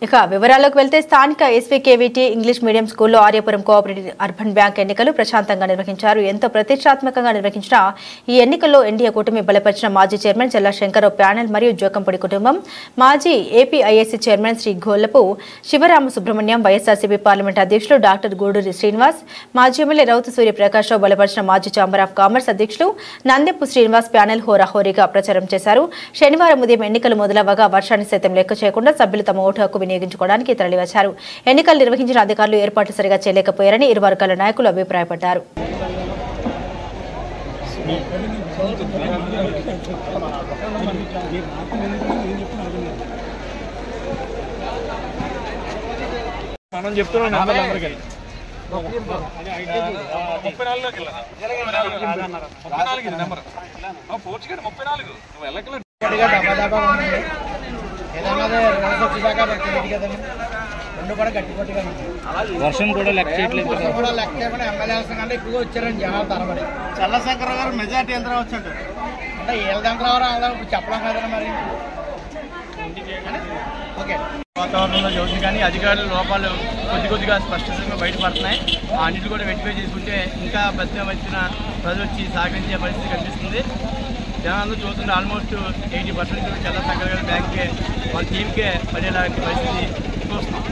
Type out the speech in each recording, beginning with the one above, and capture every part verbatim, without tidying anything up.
ఇక వివరాల్లోకి వెళ్తే స్థానిక ఎస్వీకేవీటీ ఇంగ్లీష్ మీడియం స్కూల్లో ఆర్యపురం కోఆపరేటివ్ అర్బన్ బ్యాంక్ ఎన్నికలు ప్రశాంతంగా నిర్వహించారు. ఎంతో ప్రతిష్టాత్మకంగా నిర్వహించిన ఈ ఎన్నికల్లో ఎన్డీఏ కూటమి బలపరిచిన మాజీ చైర్మన్ చెల్లా శంకరరావు ప్యానెల్ మరియు జోకంపొడి కుటుంబం, మాజీ APIAC chairman Shri Gollapu Sivarama Subrahmanyam, YSRCP parliament అధ్యక్షులు డాక్టర్ గూడూరి శ్రీనివాస్, మాజీ ఎమ్మెల్యే రౌతు సూర్యప్రకాశ్రావు బలపరిచిన మాజీ ఛాంబర్ ఆఫ్ కామర్స్ అధ్యక్షులు నందెపు శ్రీనివాస్ ప్యానెల్ హోరాహోరీగా ప్రచారం చేశారు. శనివారం ఉదయం ఎన్నికలు మొదలవగా వర్షాన్ని సైతం లెక్క చేయకుండా సభ్యులు తమ ఓటు హక్కు వినియోగించుకోవడానికి తరలివచ్చారు. ఎన్నికలు నిర్వహించిన అధికారులు ఏర్పాట్లు సరిగా చేయలేకపోయారని ఇరు వర్గాల నాయకులు అభిప్రాయపడ్డారు. మనం చెప్తున్నాం వర్షం కూడా లెక్క చేయట్లేదు. లెక్క చేయకుండా ఎమ్మెల్యే కంటే ఎక్కువగా వచ్చారని జనాలు తరబడి. చల్ల శంకర్ గారు మెజార్టీ ఎంత వచ్చాడు అంటే ఏళ్ళ ఎంత రావాలి చెప్పడం కదండి. మరి ఓకే, వాతావరణంలో చూసి కానీ అధికారుల లోపాలు కొద్ది కొద్దిగా స్పష్టంగా బయటపడుతున్నాయి. అన్నింటి కూడా వెరిఫై చేసుకుంటే ఇంకా పెద్ద వచ్చిన ప్రజలు వచ్చి సహకరించే పరిస్థితి కనిపిస్తుంది. జనాలు చూస్తుంటే ఆల్మోస్ట్ ఎయిటీ పర్సెంట్ చల్ల శంకర్ గారి బ్యాంక్కే వాళ్ళ టీంకే పడేలాంటి పరిస్థితి చూస్తున్నాం.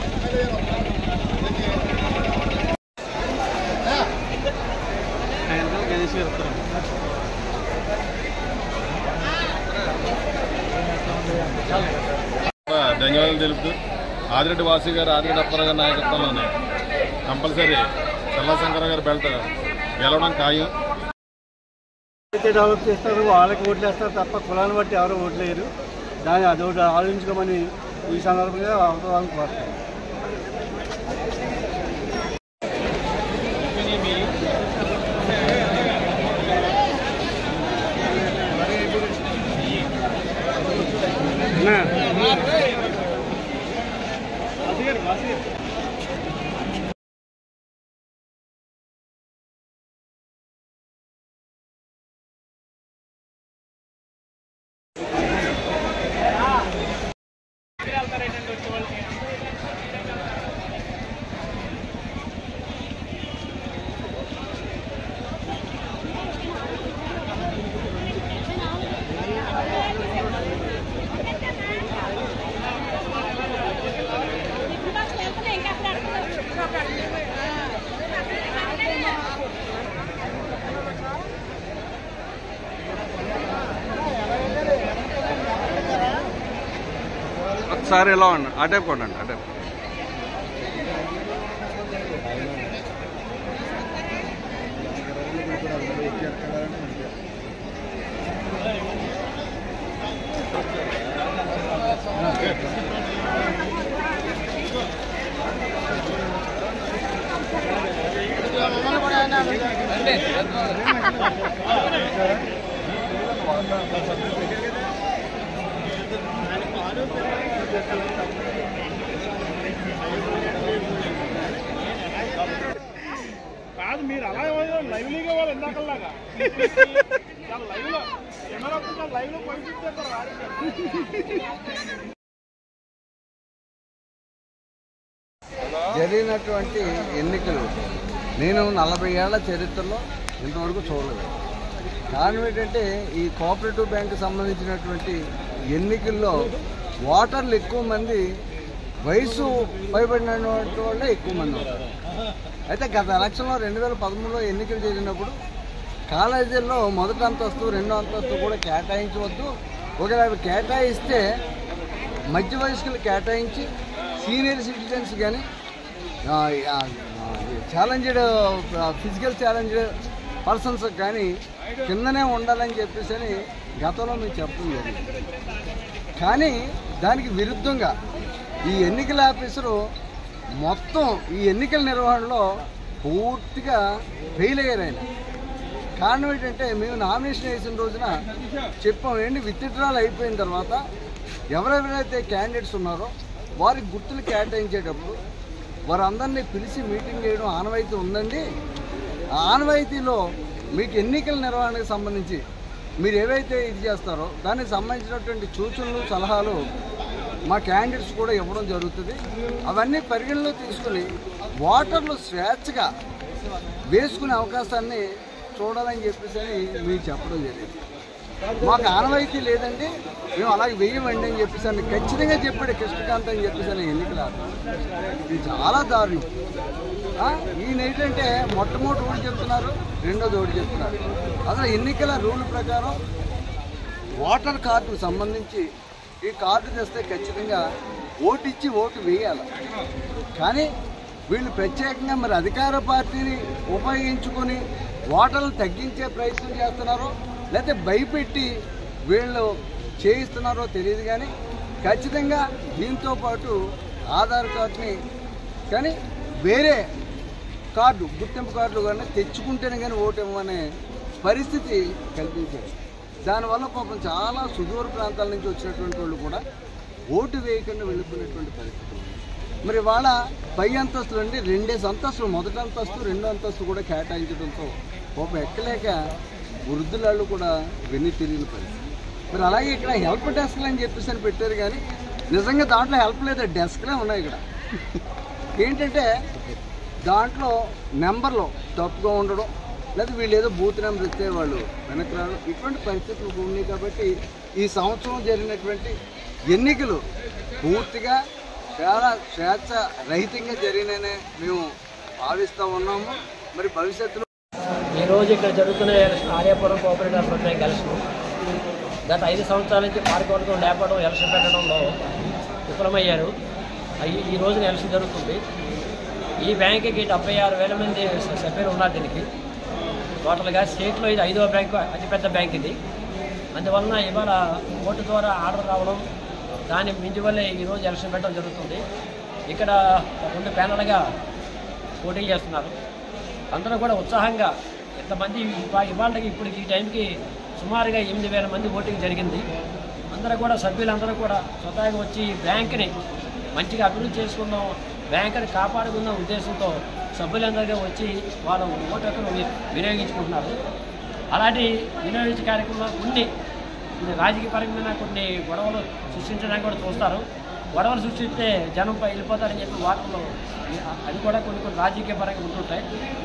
ధన్యవాదాలు తెలుపుతూ ఆదిరెడ్డి వాసు గారు ఆదిరెడ్డి అప్పారావు గారి నాయకత్వంలోనే కంపల్సరీ చల్లా శంకర్ గారి బెల్ట్ గెలవడం ఖాయం. అయితే డెవలప్ చేస్తారు వాళ్ళకి ఓట్లు వేస్తారు తప్ప కులాన్ని బట్టి ఎవరు ఓట్లేరు. దాన్ని అదొకటి ఆలోచించుకోమని ఈ సందర్భంగా అవసరాలను కోరుతారు. ఒకసారి ఎలా ఉండి అటే కొనండి అటే కాదు మీరు అలా లైవ్లీగా వాళ్ళు ఎందాకల్లాగా లైవ్ లో ఎన్నో లైవ్ లో జరిగినటువంటి ఎన్నికలు నేను నలభై ఏళ్ల చరిత్రలో ఇంతవరకు చూడలేదు. కారణం ఏంటంటే ఈ కోఆపరేటివ్ బ్యాంకు సంబంధించినటువంటి ఎన్నికల్లో ఓటర్లు ఎక్కువ మంది వయసు పైబడినటువంటి వాళ్ళే ఎక్కువ మంది ఉంటారు. అయితే గత ఎలక్షన్లో రెండు వేల పదమూడులో ఎన్నికలు జరిగినప్పుడు కాలేజీల్లో మొదటి అంతస్తు రెండో అంతస్తు కూడా కేటాయించవద్దు, ఒకవేళ అవి కేటాయిస్తే మధ్య వయస్కులు కేటాయించి సీనియర్ సిటిజన్స్ కానీ ఛాలెంజ్డ్ ఫిజికల్ ఛాలెంజ్డ్ పర్సన్స్ కానీ కిందనే ఉండాలని చెప్పేసి అని గతంలో మేము చెప్పడం జరిగింది. కానీ దానికి విరుద్ధంగా ఈ ఎన్నికల ఆఫీసరు మొత్తం ఈ ఎన్నికల నిర్వహణలో పూర్తిగా ఫెయిల్ అయ్యారు ఆయన. కారణం ఏంటంటే మేము నామినేషన్ వేసిన రోజున చెప్పాం ఏంటి, విత్డ్రాల్ అయిపోయిన తర్వాత ఎవరెవరైతే క్యాండిడేట్స్ ఉన్నారో వారికి గుర్తులు కేటాయించేటప్పుడు వారందరినీ పిలిచి మీటింగ్ చేయడం ఆనవాయితీ ఉందండి. ఆ ఆనవాయితీలో మీకు ఎన్నికల నిర్వహణకు సంబంధించి మీరు ఏవైతే ఇది చేస్తారో దానికి సంబంధించినటువంటి సూచనలు సలహాలు మా క్యాండిడేట్స్ కూడా ఇవ్వడం జరుగుతుంది. అవన్నీ పరిగణలో తీసుకుని ఓటర్లు స్వేచ్ఛగా వేసుకునే అవకాశాన్ని చూడాలని చెప్పేసి అని మీకు చెప్పడం జరిగింది. మాకు ఆనవాయితీ లేదండి, మేము అలాగే వెయ్యమండి అని చెప్పేసి అని ఖచ్చితంగా చెప్పాడు కృష్ణకాంత్ అని చెప్పేసి అని ఎన్నికలు. ఇది చాలా దారుణం. ఈయన ఏంటంటే మొట్టమొదటి ఓటు చెప్తున్నారు, రెండోది ఓటు చెప్తున్నారు. అసలు ఎన్నికల రూల్ ప్రకారం ఓటర్ కార్డుకు సంబంధించి ఈ కార్డు తెస్తే ఖచ్చితంగా ఓటు ఇచ్చి ఓటు వేయాలి. కానీ వీళ్ళు ప్రత్యేకంగా మరి అధికార పార్టీని ఉపయోగించుకొని ఓటర్లు తగ్గించే ప్రయత్నం చేస్తున్నారో లేకపోతే భయపెట్టి వీళ్ళు చేయిస్తున్నారో తెలియదు. కానీ ఖచ్చితంగా దీంతో పాటు ఆధార్ కార్డుని కానీ వేరే కార్డు గుర్తింపు కార్డులు కానీ తెచ్చుకుంటేనే కానీ ఓటు ఇవ్వమనే పరిస్థితి కల్పించారు. దానివల్ల పాపం చాలా సుదూర ప్రాంతాల నుంచి వచ్చినటువంటి వాళ్ళు కూడా ఓటు వేయకుండా వెళ్ళిపోయినటువంటి పరిస్థితి. మరి వాళ్ళ పై అంతస్తులు అంటే రెండేసి అంతస్తులు, మొదటి అంతస్తు రెండో అంతస్తు కూడా కేటాయించడంతో పాపం ఎక్కలేక వృద్ధులాళ్ళు కూడా వెన్ను తిరిగిన పరిస్థితి. మరి అలాగే ఇక్కడ హెల్ప్ డెస్క్లు అని చెప్పేసి అని పెట్టారు, కానీ నిజంగా దాంట్లో హెల్ప్ లేదు, డెస్క్లే ఉన్నాయి. ఇక్కడ ఏంటంటే దాంట్లో నెంబర్లో తప్పుగా ఉండడం, లేదా వీళ్ళు ఏదో బూత్ నెంబర్ ఇస్తే వాళ్ళు వెనక్కి రావడం, ఇటువంటి పరిస్థితులు ఉన్నాయి. కాబట్టి ఈ సంవత్సరం జరిగినటువంటి ఎన్నికలు పూర్తిగా చాలా స్వేచ్ఛ రహితంగా జరిగిననే మేము భావిస్తూ ఉన్నాము. మరి భవిష్యత్తులో ఈరోజు ఇక్కడ జరుగుతున్న election Aryapuram cooperative urban bank election గత ఐదు సంవత్సరాల నుంచి పార్కవర్గం లేపడం ఎలక్షన్ పెట్టడంలో విఫలమయ్యారు. ఈ రోజున ఎలక్షన్ జరుగుతుంది. ఈ బ్యాంకుకి డెబ్బై ఆరు వేల మంది సభ్యులు ఉన్నారు. దీనికి టోటల్గా స్టేట్లో ఇది ఐదవ బ్యాంకు, అతిపెద్ద బ్యాంక్ ఇది. అందువలన ఇవాళ ఓటు ద్వారా ఆర్డర్ రావడం, దాని మించి వల్లే ఈరోజు ఎలక్షన్ పెట్టడం జరుగుతుంది. ఇక్కడ రెండు ప్యానల్గా పోటీ చేస్తున్నారు. అందరూ కూడా ఉత్సాహంగా ఎంతమంది ఇవాళకి ఇప్పుడు ఈ టైంకి సుమారుగా ఎనిమిది వేల మంది ఓటింగ్ జరిగింది. అందరూ కూడా సభ్యులందరూ కూడా స్వతహాగా వచ్చి బ్యాంకుని మంచిగా అభివృద్ధి చేసుకుందాం, బ్యాంకుని కాపాడుకున్న ఉద్దేశంతో సభ్యులందరిగా వచ్చి వాళ్ళ ఓటు హక్కును వినియోగించుకుంటున్నారు. అలాంటి వినియోగించే కార్యక్రమంలో కొన్ని కొన్ని రాజకీయపరమైన కొన్ని గొడవలు సృష్టించడానికి కూడా చూస్తారు. గొడవలు సృష్టిస్తే జనంపై వెళ్ళిపోతారని చెప్పి వార్తలు అది కూడా కొన్ని కొన్ని రాజకీయ పరంగా ఉంటుంటాయి.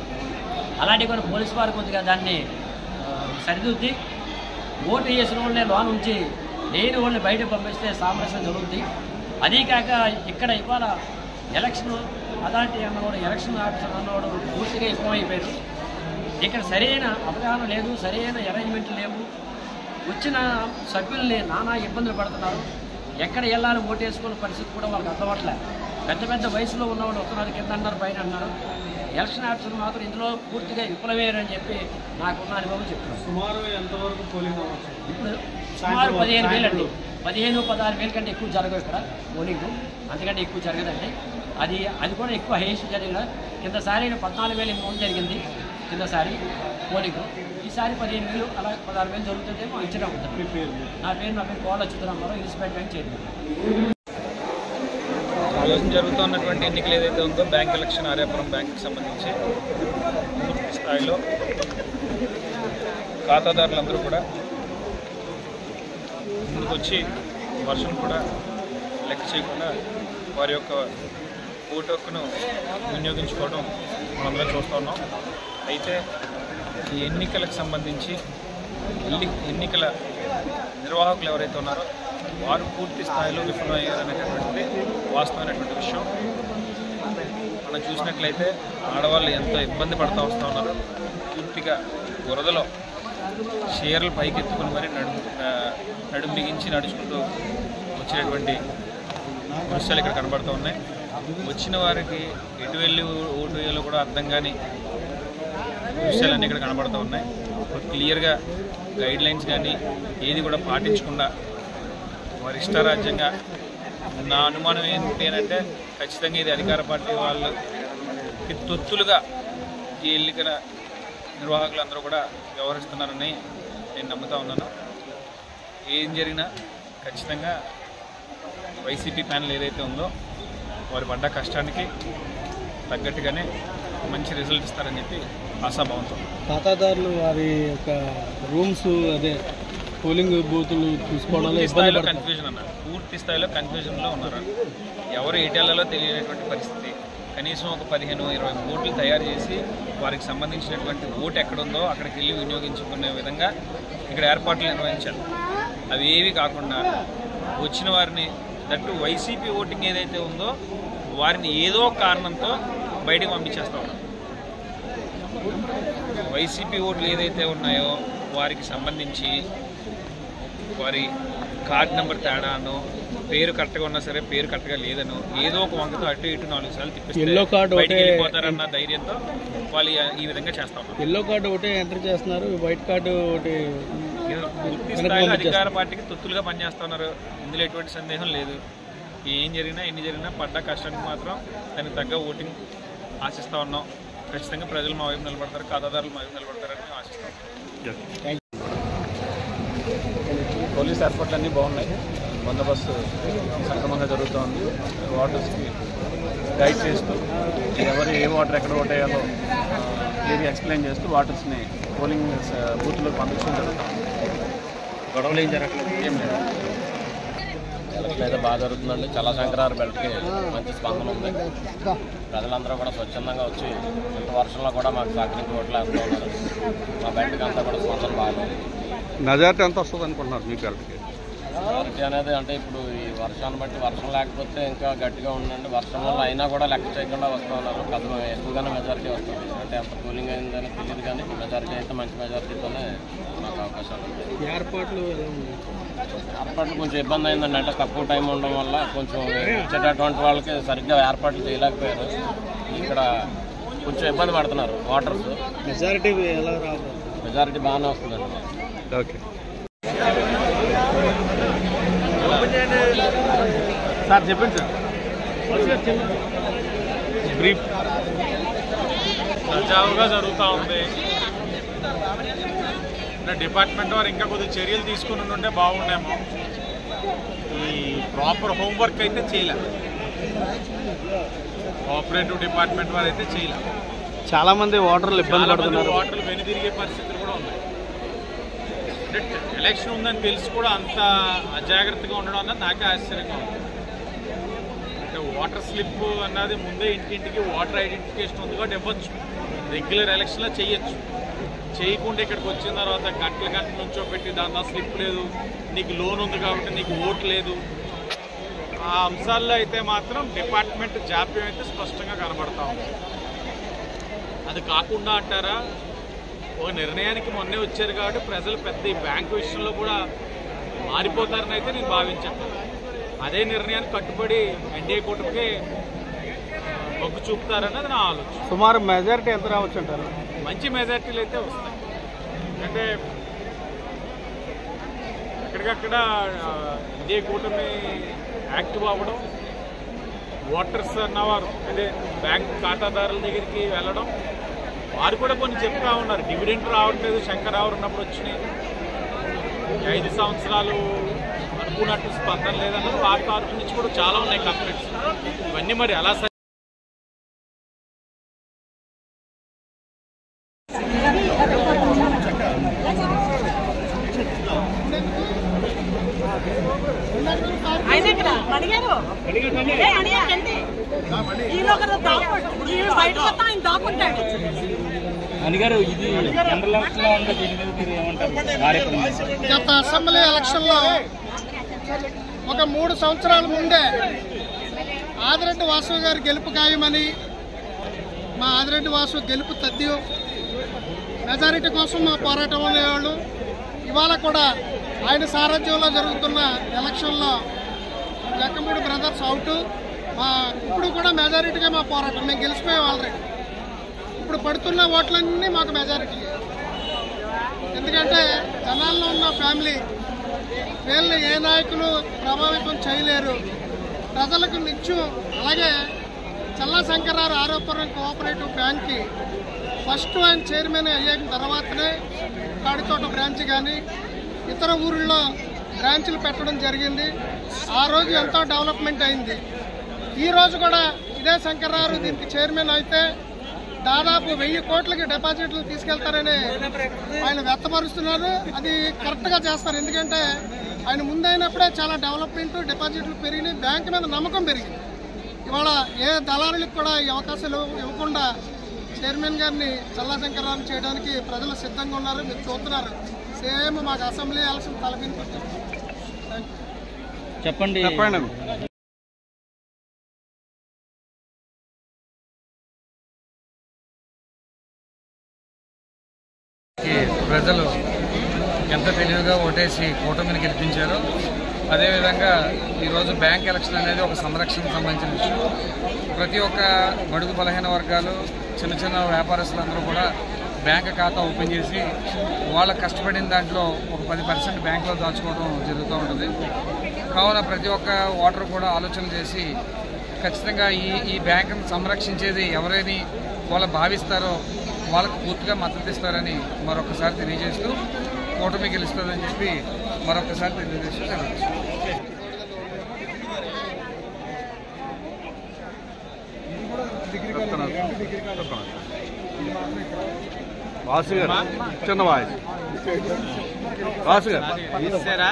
అలాంటి కొన్ని పోలీసు వారు కొద్దిగా దాన్ని సరిదిద్ది ఓటు చేసిన వాళ్ళని లోన్ ఉంచి లేని వాళ్ళని బయటకు పంపిస్తే సామరస్యం జరుగుతుంది. అదీ కాక ఇక్కడ ఇవాళ ఎలక్షన్ అథారిటీ అన్నవాడు, ఎలక్షన్ ఆఫీసర్ అన్నవాడు పూర్తిగా ఎక్కువైపోయారు. ఇక్కడ సరైన అవగాహన లేదు, సరైన అరేంజ్మెంట్ లేవు. వచ్చిన సభ్యుల్ని నానా ఇబ్బందులు పడుతున్నారు. ఎక్కడ వెళ్ళాలి ఓటు వేసుకునే పరిస్థితి కూడా వాళ్ళకి అర్థమవట్లేదు. పెద్ద పెద్ద వయసులో ఉన్నవాళ్ళు వస్తున్నారు, కింద అన్నారు, పైన అన్నారు. ఎలక్షన్ ఆఫీసర్ మాత్రం ఇందులో పూర్తిగా విఫలమయ్యారని చెప్పి నాకున్న అనుభవం చెప్తున్నారు. సుమారు ఎంతవరకు పోలింగ్ అవ్వచ్చు? ఇప్పుడు సుమారు పదిహేను వేలు అండి, పదిహేను పదహారు వేల కంటే ఎక్కువ జరగదు ఇక్కడ పోలింగ్, అంతకంటే ఎక్కువ జరగదండి. అది అది కూడా ఎక్కువ హైయెస్ట్ జరిగిన కిందసారి పద్నాలుగు వేల ఎనిమిది వందలు జరిగింది కిందసారి పోలింగ్. ఈసారి పదిహేను వేలు అలా పదహారు వేలు జరుగుతుందేమో అంచనా ఉంటుంది. మీ పేరు? నా పేరు నా పేరు కోళ్ళ అచ్యుతరామారావు, మున్సిపల్ బ్యాంక్ చైర్మన్. ఈరోజు జరుగుతున్నటువంటి ఎన్నికలు ఏదైతే ఉందో బ్యాంక్ ఎలక్షన్ ఆర్యాపురం బ్యాంకుకి సంబంధించి పూర్తి స్థాయిలో ఖాతాదారులందరూ కూడా ముందుకొచ్చి వర్షం కూడా లెక్క చేయకుండా వారి యొక్క ఓటు హక్కును వినియోగించుకోవడం మనందరం చూస్తూ ఉన్నాం. అయితే ఈ ఎన్నికలకు సంబంధించి ఎన్ని ఎన్నికల నిర్వాహకులు ఎవరైతే ఉన్నారో వారు పూర్తి స్థాయిలో విఫలమయ్యారనేటటువంటిది వాస్తవమైనటువంటి విషయం. మనం చూసినట్లయితే ఆడవాళ్ళు ఎంతో ఇబ్బంది పడుతూ వస్తూ ఉన్నారు. పూర్తిగా బురదలో చీరలు పైకెత్తుకుని మరి నడు నడుము బిగించి నడుచుకుంటూ వచ్చేటువంటి దృశ్యాలు ఇక్కడ కనబడుతూ ఉన్నాయి. వచ్చిన వారికి ఎటు వెళ్ళి ఓటు వేయాలో కూడా అర్థం కాని దృశ్యాలన్నీ ఇక్కడ కనబడుతూ ఉన్నాయి. క్లియర్గా గైడ్ లైన్స్ కానీ ఏది కూడా పాటించకుండా వారి ఇష్టారాజ్యంగా, నా అనుమానం ఏంటి అని అంటే ఖచ్చితంగా ఇది అధికార పార్టీ వాళ్ళకి తొత్తులుగా ఈ ఎన్నికల నిర్వాహకులు అందరూ కూడా వ్యవహరిస్తున్నారని నేను నమ్ముతా ఉన్నాను. ఏం జరిగినా ఖచ్చితంగా వైసీపీ ప్యానల్ ఏదైతే ఉందో వారి పడ్డ కష్టానికి తగ్గట్టుగానే మంచి రిజల్ట్ ఇస్తారని చెప్పి ఆశాభావంతో ఖాతాదారులు వారి యొక్క రూమ్స్ అదే పోలింగ్ బూతులు చూసుకోవడంలో పూర్తి స్థాయిలో కన్ఫ్యూజన్ అన్నారు పూర్తి స్థాయిలో కన్ఫ్యూజన్లో ఉన్నారు. ఎవరు ఏటీఎల్లలో తెలియనటువంటి పరిస్థితి. కనీసం ఒక పదిహేను ఇరవై బోట్లు తయారు చేసి వారికి సంబంధించినటువంటి ఓటు ఎక్కడుందో అక్కడికి వెళ్ళి వినియోగించుకునే విధంగా ఇక్కడ ఏర్పాట్లు నిర్వహించారు. అవి ఏవి కాకుండా వచ్చిన వారిని దట్టు వైసీపీ ఓటింగ్ ఏదైతే ఉందో వారిని ఏదో కారణంతో బయటకు పంపించేస్తూ ఉన్నారు. వైసీపీ ఓట్లు ఏదైతే ఉన్నాయో వారికి సంబంధించి వారి కార్డ్ నెంబర్ తేడానో పేరు కరెక్ట్గా ఉన్నా సరే పేరు కరెక్ట్గా లేదనో ఏదో ఒక వంకతో అటు ఇటు నాలుగు సార్లు తిప్పిస్తే బయటకు వెళ్ళిపోతారన్న ధైర్యంతో వాళ్ళు ఈ విధంగా చేస్తా ఉన్నారు. ఎల్లో కార్డు ఒకటే ఎంటర్ చేస్తున్నారు, వైట్ కార్డు ఒకటి పూర్తి స్థాయిలో అధికార పార్టీకి తొత్తులుగా పనిచేస్తా ఉన్నారు. ఇందులో ఎటువంటి సందేహం లేదు. ఏం జరిగినా ఎన్ని జరిగినా పడ్డ కష్టానికి మాత్రం దానికి తగ్గ ఓటింగ్ ఆశిస్తూ ఉన్నాం. ఖచ్చితంగా ప్రజలు మా వైపు నిలబడతారు, ఖాతాదారులు మా వైపు నిలబడతారని మేము ఆశిస్తాం. పోలీస్ ఏర్పాట్లు అన్నీ బాగున్నాయి. బందోబస్తు సక్రమంగా జరుగుతోంది. వాటర్స్కి గైడ్ చేస్తూ ఎవరు ఏ వాటర్ ఎక్కడ ఓటేయాలో ఏది ఎక్స్ప్లెయిన్ చేస్తూ వాటర్స్ని పోలింగ్ బూత్లో పంపించడం జరుగుతుంది. గొడవలు ఏం జరగలేదు, ఏం లేదు. అయితే బాగా జరుగుతుందండి. చాలా శంకరారు బెల్ట్కి మంచి స్పందన ఉంది. ప్రజలందరూ కూడా స్వచ్ఛందంగా వచ్చి ఇంత వర్షంలో కూడా మాకు సహకరించి ఓట్లు వేస్తూ ఉన్నారు. మా బెల్ట్కి అంతా కూడా స్పందన బాగుంది. మెజారిటీ ఎంత వస్తుంది అనుకుంటున్నారు మీ బెల్ట్కి? మెజారిటీ అనేది అంటే ఇప్పుడు ఈ వర్షాన్ని బట్టి వర్షం లేకపోతే ఇంకా గట్టిగా ఉండండి. వర్షం వల్ల అయినా కూడా లెక్క చేయకుండా వస్తూ ఉన్నారు. పెద్ద ఎక్కువగానే మెజారిటీ వస్తుంది. అంటే ఎంత కూలింగ్ అయిందని తెలియదు కానీ మెజారిటీ అయితే మంచి మెజారిటీతోనే మాకు అవకాశాలు ఉంటాయి. ఏర్పాట్లు ఏర్పాట్లు కొంచెం ఇబ్బంది అయిందండి. అంటే తక్కువ టైం ఉండడం వల్ల కొంచెం వచ్చేటటువంటి వాళ్ళకి సరిగ్గా ఏర్పాట్లు చేయలేకపోయారు. ఇక్కడ కొంచెం ఇబ్బంది పడుతున్నారు వాటర్స్. మెజారిటీ ఎలా రాదు? మెజారిటీ బాగానే వస్తుందండి. ఓకే సార్ చెప్పండి సార్. బ్రీఫ్ సజావుగా జరుగుతూ ఉంది. డిపార్ట్మెంట్ వారు ఇంకా కొద్దిగా చర్యలు తీసుకుని ఉంటే బాగుండేమో. ఈ ప్రాపర్ హోంవర్క్ అయితే చేయలే. కోఆపరేటివ్ డిపార్ట్మెంట్ వారు అయితే చేయలే. చాలా మంది ఓటర్లు ఇబ్బంది పడుతున్నారు. ఓటర్లు వెనుదిరిగే పరిస్థితులు కూడా ఉన్నాయి. అంటే ఎలక్షన్ ఉందని తెలిసి కూడా అంత అజాగ్రత్తగా ఉండడం అన్నది నాకే ఆశ్చర్యంగా ఉంది. అంటే వాటర్ స్లిప్ అన్నది ముందే ఇంటింటికి వాటర్ ఐడెంటిఫికేషన్ ఉంది కాబట్టి ఇవ్వచ్చు. రెగ్యులర్ ఎలక్షన్లో చేయొచ్చు. చేయకుండా ఇక్కడికి వచ్చిన తర్వాత గంటల గంటల నుంచో పెట్టి దాని స్లిప్ లేదు, నీకు లోన్ ఉంది కాబట్టి నీకు ఓటు లేదు, ఆ అంశాల్లో అయితే మాత్రం డిపార్ట్మెంట్ జాప్యం అయితే స్పష్టంగా కనబడతా ఉంది. అది కాకుండా అంటారా, ఒక నిర్ణయానికి మొన్నే వచ్చారు కాబట్టి ప్రజలు పెద్ద ఈ బ్యాంకు విషయంలో కూడా మారిపోతారని అయితే నేను భావించాను. అదే నిర్ణయానికి కట్టుబడి ఎన్డీఏ కూటమికి మొగ్గు చూపుతారన్నది నా ఆలోచన. సుమారు మెజారిటీ ఎంత రావచ్చు అంటారు? మంచి మెజారిటీలు అయితే వస్తాయి. ఎందుకంటే ఎక్కడికక్కడ ఎన్డీఏ కూటమి యాక్టివ్ అవ్వడం, ఓటర్స్ అన్నవారు అంటే బ్యాంక్ ఖాతాదారుల దగ్గరికి వెళ్ళడం, వారు కూడా కొన్ని చెప్తా ఉన్నారు. డివిడెంట్ రావట్లేదు, శంకరావు ఉన్నప్పుడు వచ్చినాయి, ఐదు సంవత్సరాలు అనుకున్నట్టు స్పందన లేదన్నది వారి తరఫు నుంచి కూడా చాలా ఉన్నాయి కంప్లైంట్స్. ఇవన్నీ మరి అలా గత అసెంబ్లీ ఎలక్షన్లో ఒక మూడు సంవత్సరాల ముందే ఆదిరెడ్డి వాసు గారు గెలుపు ఖాయమని, మా ఆదిరెడ్డి వాసు గెలుపు తథ్యం, మెజారిటీ కోసం మా పోరాటం అనేవాళ్ళు. ఇవాళ కూడా ఆయన సారథ్యంలో జరుగుతున్న ఎలక్షన్లో లెక్కమూడి బ్రదర్స్ అవుట్. మా ఇప్పుడు కూడా మెజారిటీగా మా పోరాటం, మేము గెలిచిపోయాం ఆల్రెడీ. ఇప్పుడు పడుతున్న ఓట్లన్నీ మాకు మెజారిటీ. ఎందుకంటే జనాల్లో ఉన్న ఫ్యామిలీ వీళ్ళని ఏ నాయకులు ప్రభావితం చేయలేరు. ప్రజలకు నిత్యం అలాగే చల్లా శంకరారు ఆరోపురం కోఆపరేటివ్ బ్యాంక్కి ఫస్ట్ ఆయన చైర్మన్ అయ్యాక తర్వాతనే కాడితోట బ్రాంచ్ కానీ ఇతర ఊళ్ళో బ్రాంచ్లు పెట్టడం జరిగింది. ఆ రోజు ఎంతో డెవలప్మెంట్ అయింది. ఈరోజు కూడా ఇదే శంకరారు దీనికి చైర్మన్ అయితే దాదాపు వెయ్యి కోట్లకి డిపాజిట్లు తీసుకెళ్తారని ఆయన వ్యక్తపరుస్తున్నారు. అది కరెక్ట్గా చేస్తారు. ఎందుకంటే ఆయన ముందైనప్పుడే చాలా డెవలప్మెంట్, డిపాజిట్లు పెరిగినాయి, బ్యాంకు మీద నమ్మకం పెరిగింది. ఇవాళ ఏ దళారులకు కూడా ఈ అవకాశాలు ఇవ్వకుండా చైర్మన్ గారిని చల్లా శంకర్రావు చేయడానికి ప్రజలు సిద్ధంగా ఉన్నారు. మీరు చూస్తున్నారు. సేమ్ మాకు అసెంబ్లీ ఎలక్షన్ తలపింది. చెప్పండి చెప్పండి ప్రజలు ఎంత తెలివిగా ఓటేసి కూటమిని గెలిపించారో అదేవిధంగా ఈరోజు బ్యాంక్ ఎలక్షన్ అనేది ఒక సంరక్షణకు సంబంధించిన విషయం. ప్రతి ఒక్క బడుగు బలహీన వర్గాలు, చిన్న చిన్న వ్యాపారస్తులందరూ కూడా బ్యాంక్ ఖాతా ఓపెన్ చేసి వాళ్ళ కష్టపడిన దాంట్లో ఒక పది పర్సెంట్ బ్యాంకులో దాచుకోవడం జరుగుతూ ఉంటుంది. కావున ప్రతి ఒక్క ఓటర్ కూడా ఆలోచన చేసి ఖచ్చితంగా ఈ ఈ బ్యాంకును సంరక్షించేది ఎవరైనా వాళ్ళు భావిస్తారో వాళ్ళకు పూర్తిగా మద్దతు ఇస్తారని మరొకసారి తెలియజేస్తూ కూటమి గెలుస్తుందని చెప్పి మరొకసారి తెలియజేస్తూ జరుగుతుంది. వాసు గారు చిన్న వాయిస్ వాసు గారు